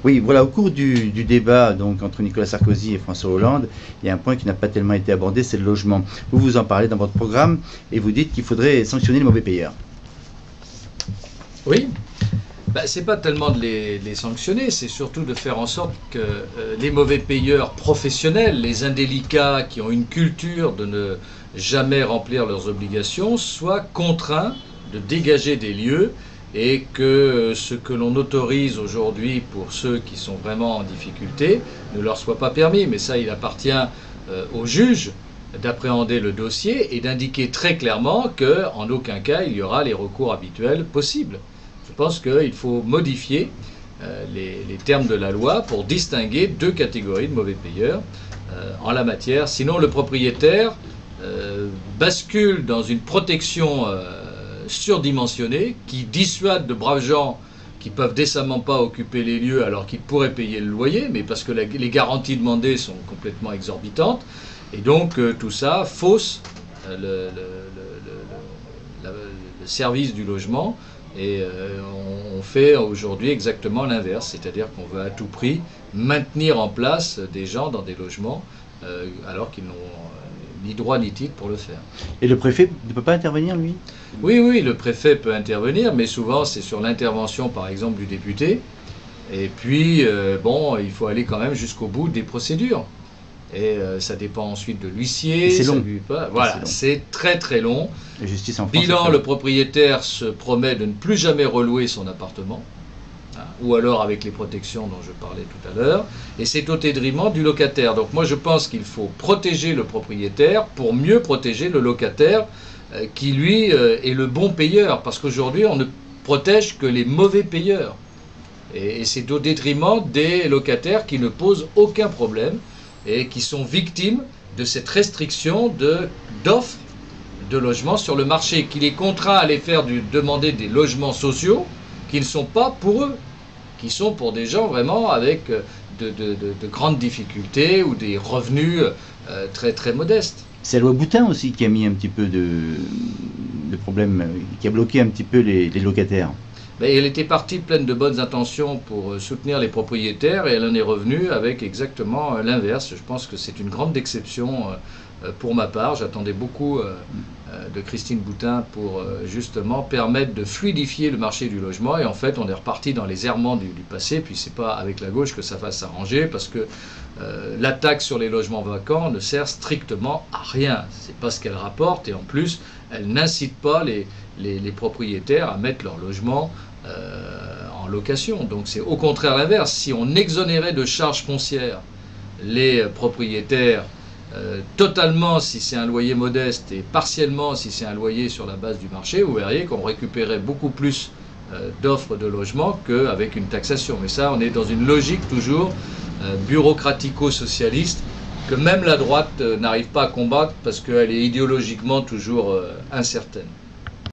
Oui, voilà, au cours du débat donc, entre Nicolas Sarkozy et François Hollande, il y a un point qui n'a pas tellement été abordé, c'est le logement. Vous en parlez dans votre programme et vous dites qu'il faudrait sanctionner les mauvais payeurs. Oui, c'est pas tellement de les sanctionner, c'est surtout de faire en sorte que les mauvais payeurs professionnels, les indélicats qui ont une culture de ne jamais remplir leurs obligations, soient contraints de dégager des lieux et que ce que l'on autorise aujourd'hui pour ceux qui sont vraiment en difficulté ne leur soit pas permis. Mais ça, il appartient au juge d'appréhender le dossier et d'indiquer très clairement qu'en aucun cas il y aura les recours habituels possibles. Je pense qu'il faut modifier les termes de la loi pour distinguer deux catégories de mauvais payeurs en la matière. Sinon, le propriétaire bascule dans une protection surdimensionnée qui dissuade de braves gens qui peuvent décemment pas occuper les lieux alors qu'ils pourraient payer le loyer, mais parce que les garanties demandées sont complètement exorbitantes. Et donc tout ça fausse le service du logement. Et on fait aujourd'hui exactement l'inverse, c'est-à-dire qu'on veut à tout prix maintenir en place des gens dans des logements alors qu'ils n'ont ni droit ni titre pour le faire. Et le préfet ne peut pas intervenir, lui? Oui, le préfet peut intervenir, mais souvent c'est sur l'intervention par exemple du député. Et puis, il faut aller quand même jusqu'au bout des procédures. Et ça dépend ensuite de l'huissier. C'est long. Voilà, c'est très très long. La justice en France. Bilan, le propriétaire se promet de ne plus jamais relouer son appartement, ou alors avec les protections dont je parlais tout à l'heure. Et c'est au détriment du locataire. Donc moi je pense qu'il faut protéger le propriétaire pour mieux protéger le locataire qui lui est le bon payeur. Parce qu'aujourd'hui on ne protège que les mauvais payeurs. Et c'est au détriment des locataires qui ne posent aucun problème et qui sont victimes de cette restriction d'offres de logements sur le marché, qui les contraint à aller demander des logements sociaux qui ne sont pas pour eux, qui sont pour des gens vraiment avec de grandes difficultés ou des revenus très très modestes. C'est la loi Boutin aussi qui a mis un petit peu de problème, qui a bloqué un petit peu les locataires. Elle était partie pleine de bonnes intentions pour soutenir les propriétaires et elle en est revenue avec exactement l'inverse. Je pense que c'est une grande déception pour ma part. J'attendais beaucoup de Christine Boutin pour justement permettre de fluidifier le marché du logement et en fait on est reparti dans les errements du passé. Puis c'est pas avec la gauche que ça va s'arranger parce que la taxe sur les logements vacants ne sert strictement à rien. C'est pas ce qu'elle rapporte et en plus elle n'incite pas les propriétaires à mettre leur logement en location. Donc c'est au contraire l'inverse. Si on exonérait de charges foncières les propriétaires totalement si c'est un loyer modeste et partiellement si c'est un loyer sur la base du marché, vous verriez qu'on récupérait beaucoup plus d'offres de logement qu'avec une taxation. Mais ça, on est dans une logique toujours bureaucratico-socialiste que même la droite n'arrive pas à combattre parce qu'elle est idéologiquement toujours incertaine.